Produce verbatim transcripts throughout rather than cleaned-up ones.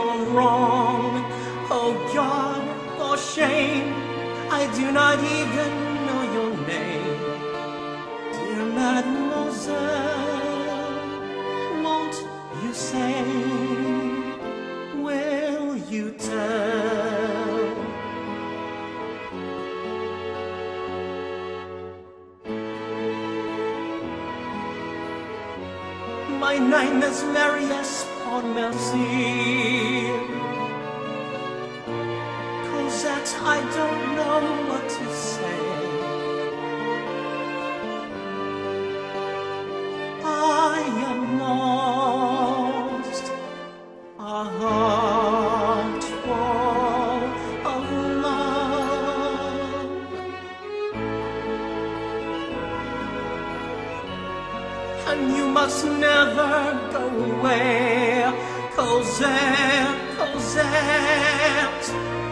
gone wrong. Oh God, for shame, I do not even know your name. Dear mademoiselle, won't you say, will you tell? My name is Marius Pontmercy. Cosette, I don't know what to say. I am lost, a heart full of love. And you must never go away, Cosette, Cosette.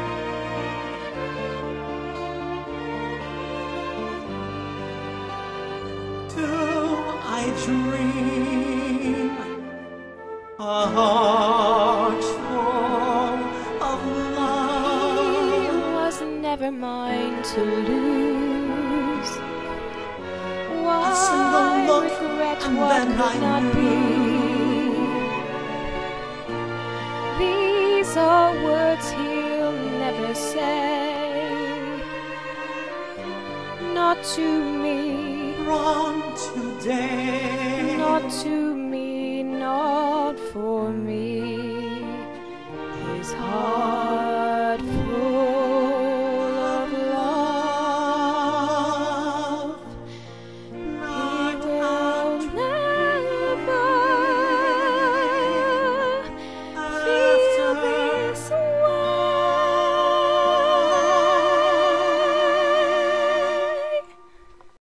Do I dream a heart full of love? He was never mine to lose. Why A single look, regret and what then could I not knew. be? These are words he'll never say. Not to me, Wrong today. not to me, not for me. His heart